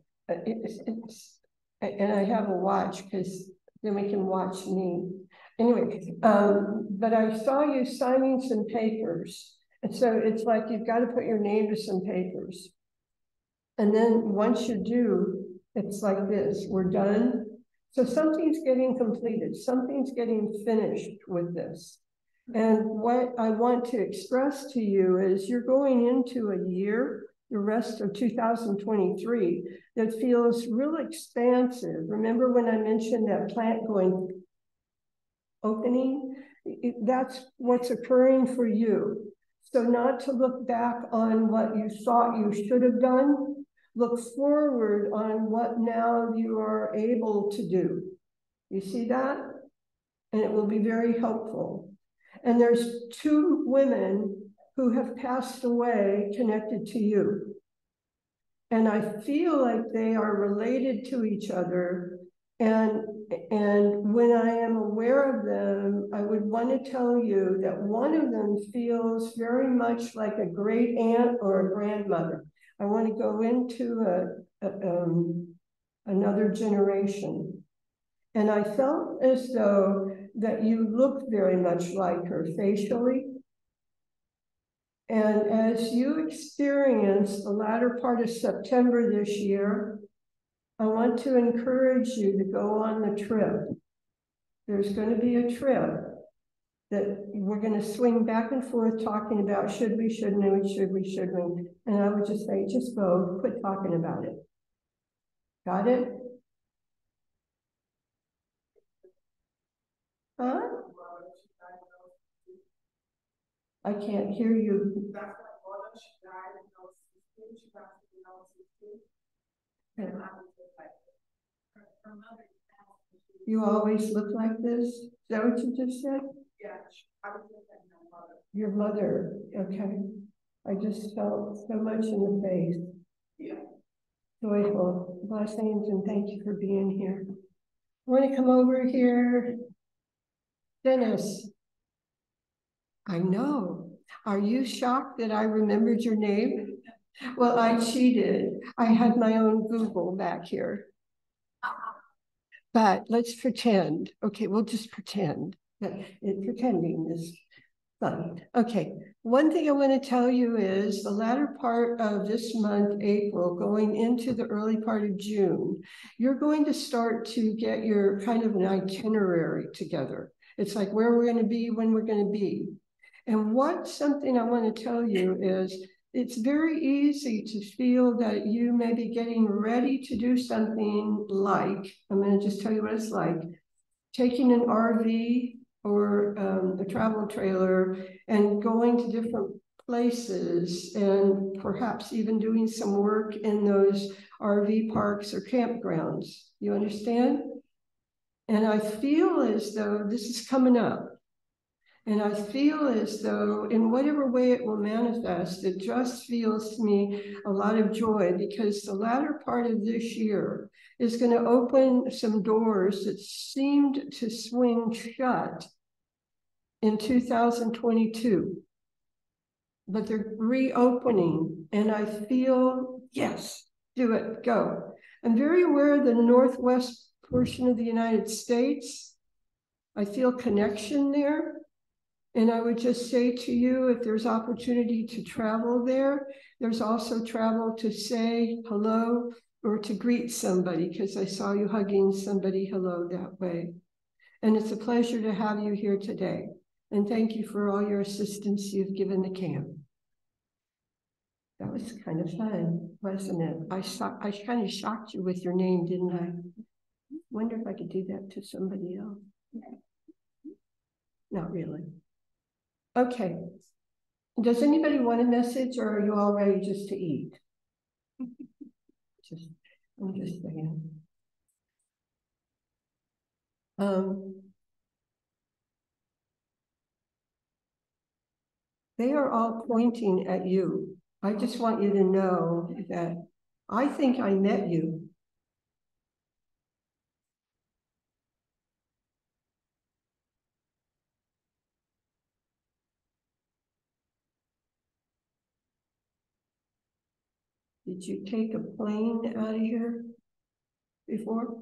And I have a watch because then we can watch me. Anyway, but I saw you signing some papers. And so it's like you've got to put your name to some papers. And then once you do, it's like this, we're done. So something's getting completed, something's getting finished with this. And what I want to express to you is you're going into a year, the rest of 2023, that feels real expansive. Remember when I mentioned that plant going opening? That's what's occurring for you. So not to look back on what you thought you should have done, look forward on what now you are able to do. You see that? And it will be very helpful. And there's 2 women who have passed away connected to you. And I feel like they are related to each other. And when I am aware of them, I would want to tell you that one of them feels very much like a great aunt or a grandmother. I want to go into another generation. And I felt as though that you look very much like her facially. And as you experience the latter part of September this year, I want to encourage you to go on the trip. There's going to be a trip. that we're going to swing back and forth talking about should we, shouldn't we, should we, shouldn't we. And I would just say, just go, quit talking about it. Got it? Huh? I can't hear you. You always look like this? Is that what you just said? Yeah, I would say that my mother. Your mother, okay. I just felt so much in the face. Yeah. Joyful blessings, and thank you for being here. I want to come over here. Dennis. I know. Are you shocked that I remembered your name? Well, I cheated. I had my own Google back here. But let's pretend. Okay, we'll just pretend that pretending is fun. Okay, one thing I want to tell you is the latter part of this month, April, going into the early part of June, you're going to start to get your kind of an itinerary together. It's like where we're going to be, when we're going to be. And something I want to tell you is it's very easy to feel that you may be getting ready to do something like, I'm going to just tell you what it's like, taking an RV or a travel trailer and going to different places and perhaps even doing some work in those RV parks or campgrounds. You understand? And I feel as though this is coming up. And I feel as though in whatever way it will manifest, it just feels to me a lot of joy because the latter part of this year is going to open some doors that seemed to swing shut in 2022. But they're reopening, and I feel, yes, do it, go. I'm very aware of the northwest portion of the United States. I feel connection there. And I would just say to you, if there's opportunity to travel there, there's also travel to say hello or to greet somebody, because I saw you hugging somebody hello that way. And it's a pleasure to have you here today. And thank you for all your assistance you've given the camp. That was kind of fun, wasn't it? I kind of shocked you with your name, didn't I? Wonder if I could do that to somebody else. Not really. Okay. Does anybody want a message, or are you all ready just to eat? I'm just saying. They are all pointing at you. I just want you to know that I think I met you. Did you take a plane out of here before?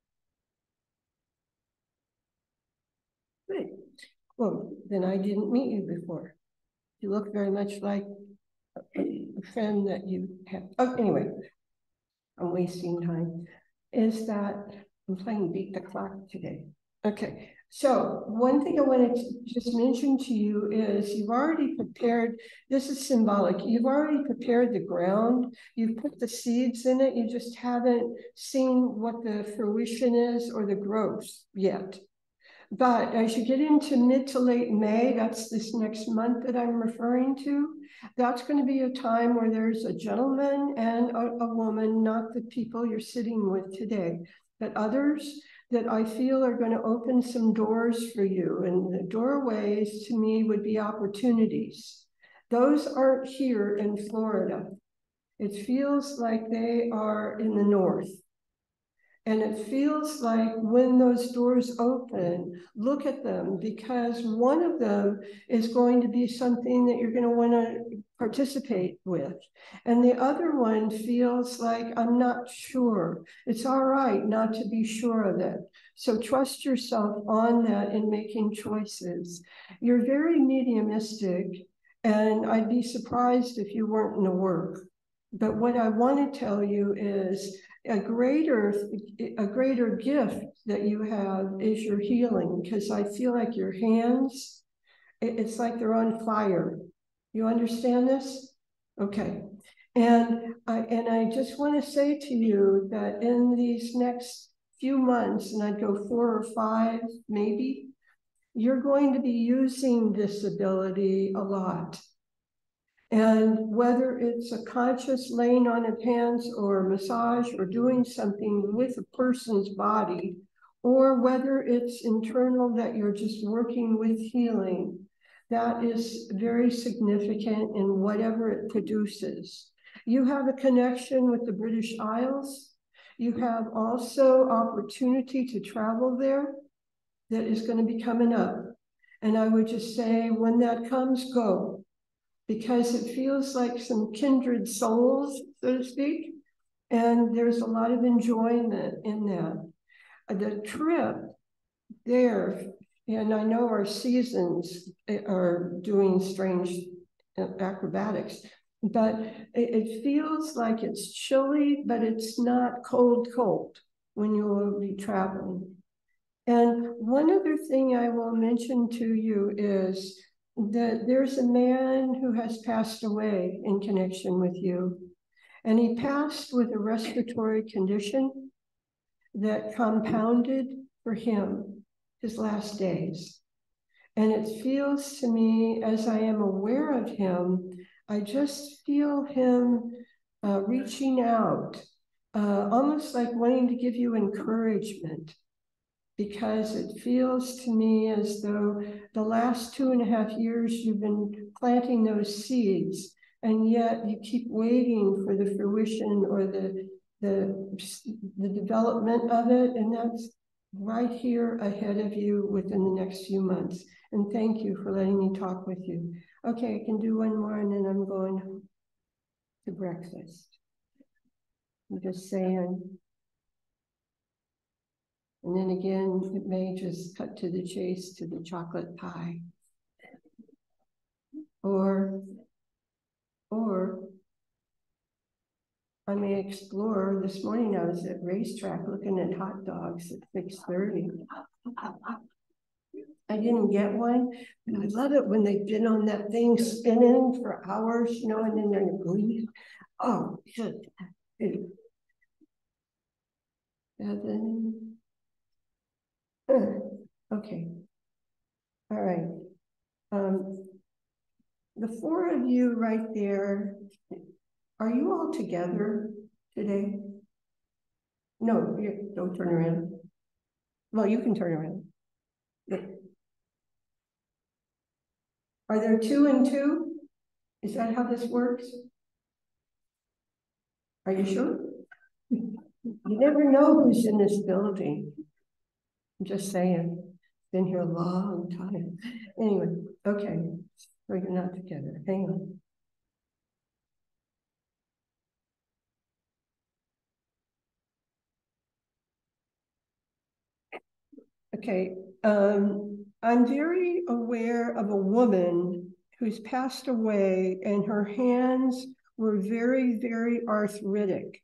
Good. Well, then I didn't meet you before. You look very much like a friend that you have. Oh, anyway, I'm wasting time. Is that I'm playing beat the clock today. Okay, so one thing I wanted to just mention to you is you've already prepared, this is symbolic, you've already prepared the ground, you've put the seeds in it, you just haven't seen what the fruition is or the growth yet. But as you get into mid to late May, that's this next month that I'm referring to, that's going to be a time where there's a gentleman and a woman, not the people you're sitting with today, but others that I feel are going to open some doors for you. And the doorways to me would be opportunities. Those aren't here in Florida. It feels like they are in the north. And it feels like when those doors open, look at them, because one of them is going to be something that you're going to want to participate with. And the other one feels like, I'm not sure. It's all right not to be sure of it. So trust yourself on that in making choices. You're very mediumistic, and I'd be surprised if you weren't in the work. But what I want to tell you is a greater gift that you have is your healing, because I feel like your hands It's like they're on fire. You understand this? Okay. And I just want to say to you that in these next few months, and I'd go 4 or 5, maybe, you're going to be using this ability a lot. And whether it's a conscious laying on of hands or massage or doing something with a person's body, or whether it's internal that you're just working with healing, that is very significant in whatever it produces. You have a connection with the British Isles. You have also opportunity to travel there that is going to be coming up. And I would just say, when that comes, go. Because it feels like some kindred souls, so to speak. And there's a lot of enjoyment in that. The trip there, and I know our seasons are doing strange acrobatics, but it feels like it's chilly, but it's not cold when you will be traveling. And one other thing I will mention to you is that there's a man who has passed away in connection with you, and he passed with a respiratory condition that compounded for him his last days. And it feels to me, as I am aware of him, I just feel him reaching out, almost like wanting to give you encouragement, because it feels to me as though the last 2.5 years you've been planting those seeds, and yet you keep waiting for the fruition or the development of it, and that's right here ahead of you within the next few months. And thank you for letting me talk with you. Okay, I can do one more, and then I'm going to breakfast. I'm just saying. And then again, it may just cut to the chase to the chocolate pie. Or I may explore. This morning I was at racetrack looking at hot dogs at 6:30. I didn't get one, but I love it when they've been on that thing spinning for hours, you know, and then they're going, oh, good. And then, okay. All right. The 4 of you right there, are you all together today? No, don't turn around. Well, you can turn around. Are there 2 and 2? Is that how this works? Are you sure? You never know who's in this building. I'm just saying. Been here a long time. Anyway, okay. So you're not together. Hang on. Okay, I'm very aware of a woman who's passed away, and her hands were very, very arthritic.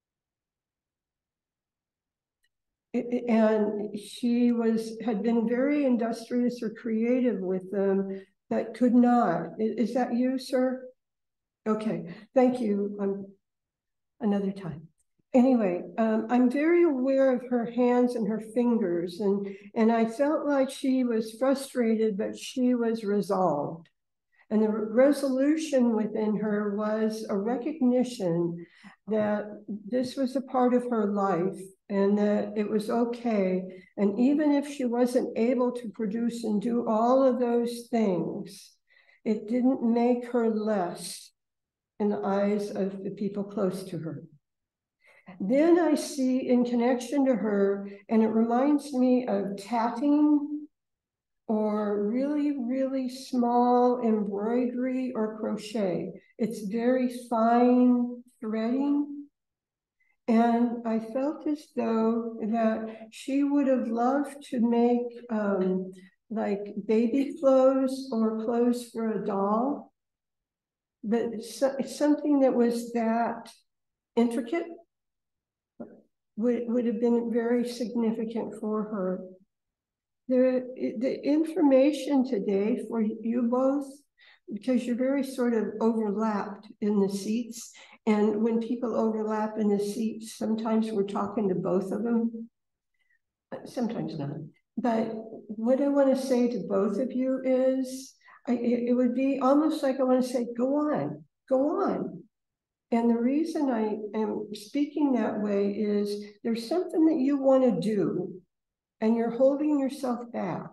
And she had been very industrious or creative with them, but could not. Is that you, sir? Okay, thank you. Another time. Anyway, I'm very aware of her hands and her fingers, and I felt like she was frustrated, but she was resolved. And the resolution within her was a recognition that this was a part of her life and that it was okay. And even if she wasn't able to produce and do all of those things, it didn't make her less in the eyes of the people close to her. Then I see in connection to her, and it reminds me of tatting or really, really small embroidery or crochet. It's very fine threading. And I felt as though that she would have loved to make like baby clothes or clothes for a doll, but something that was that intricate would have been very significant for her. The information today for you both, because you're very sort of overlapped in the seats, and when people overlap in the seats, sometimes we're talking to both of them, sometimes not. But what I want to say to both of you is, it would be almost like I want to say, go on, go on. And the reason I am speaking that way is there's something that you want to do and you're holding yourself back.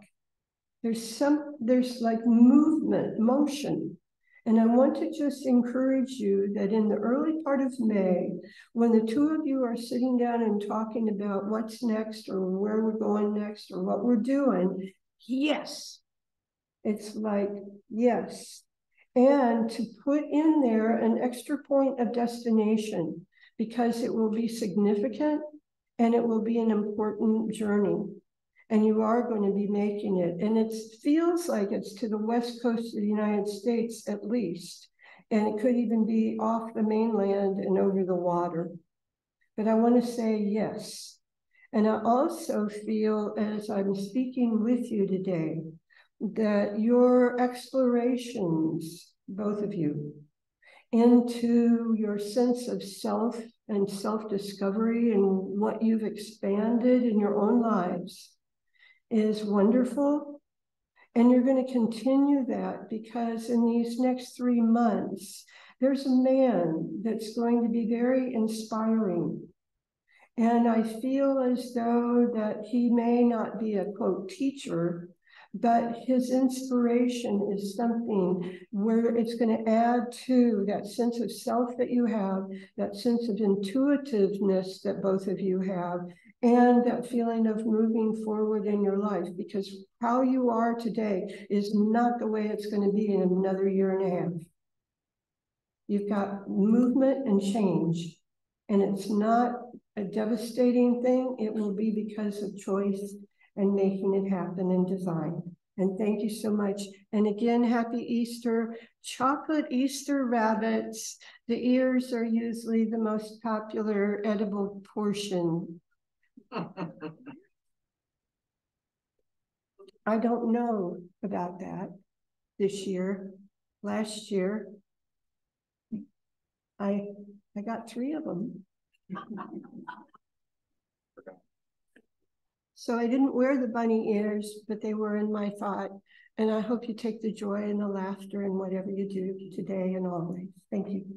There's like movement, motion. And I want to just encourage you that in the early part of May, when the two of you are sitting down and talking about what's next or where we're going next or what we're doing, yes, it's like, yes. And to put in there an extra point of destination, because it will be significant and it will be an important journey. And you are going to be making it. And it feels like it's to the west coast of the United States, at least. And it could even be off the mainland and over the water. But I want to say yes. And I also feel, as I'm speaking with you today, that your explorations, both of you, into your sense of self and self-discovery and what you've expanded in your own lives is wonderful. And you're going to continue that because in these next 3 months, there's a man that's going to be very inspiring. And I feel as though that he may not be a quote teacher, but his inspiration is something where it's going to add to that sense of self that you have, that sense of intuitiveness that both of you have, and that feeling of moving forward in your life, because how you are today is not the way it's going to be in another year and a half. You've got movement and change, and it's not a devastating thing. It will be because of choice and making it happen in design. And thank you so much. And again, happy Easter. Chocolate Easter rabbits. The ears are usually the most popular edible portion. I don't know about that this year. Last year, I got 3 of them. So I didn't wear the bunny ears, but they were in my thought. And I hope you take the joy and the laughter in whatever you do today and always. Thank you.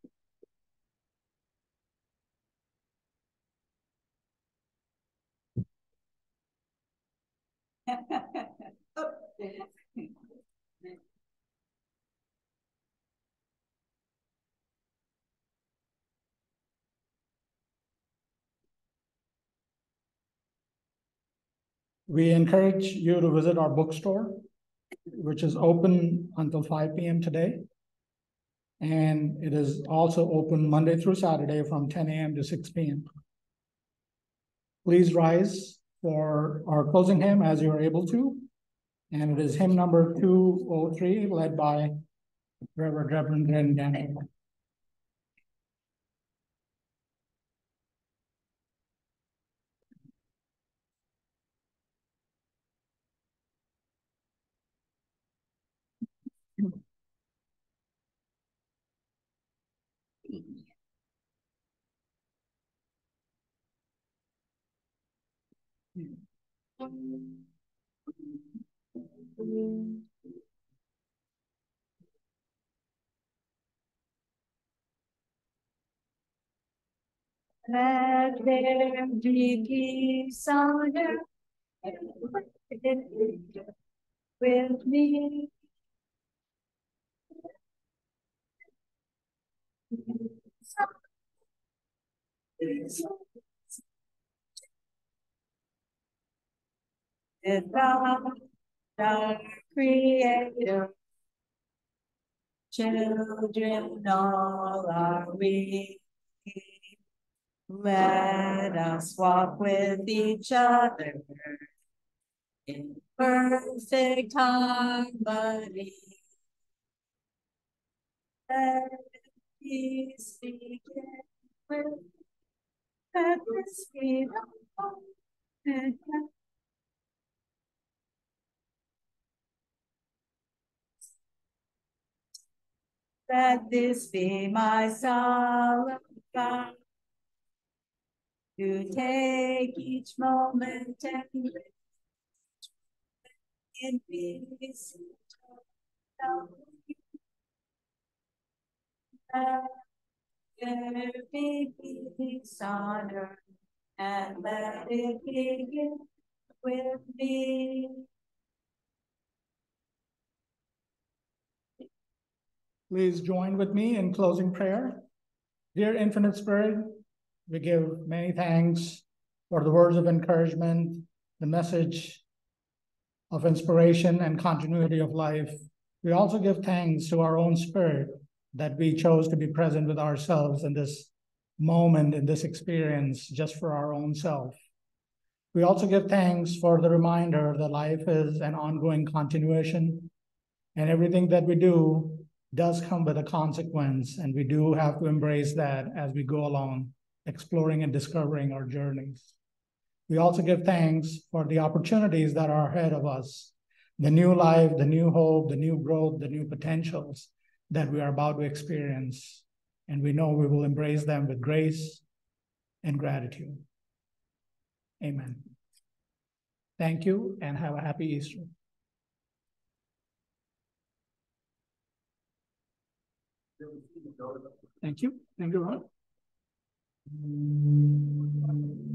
We encourage you to visit our bookstore, which is open until 5 p.m. today. And it is also open Monday through Saturday from 10 a.m. to 6 p.m. Please rise for our closing hymn as you are able to. And it is hymn number 203, led by Reverend Daniel. Let there be peace on earth with me. With God, our Creator, children all are we. Let us walk with each other in perfect harmony. Let peace begin with the speed of Let this be my solemn vow to take each moment and live in peace. Let there be peace on earth, and let it begin with me. Please join with me in closing prayer. Dear Infinite Spirit, we give many thanks for the words of encouragement, the message of inspiration and continuity of life. We also give thanks to our own spirit that we chose to be present with ourselves in this moment, in this experience, just for our own self. We also give thanks for the reminder that life is an ongoing continuation, and everything that we do does come with a consequence, and we do have to embrace that as we go along, exploring and discovering our journeys. We also give thanks for the opportunities that are ahead of us, the new life, the new hope, the new growth, the new potentials that we are about to experience. And we know we will embrace them with grace and gratitude. Amen. Thank you and have a happy Easter. Thank you. Thank you, Ron.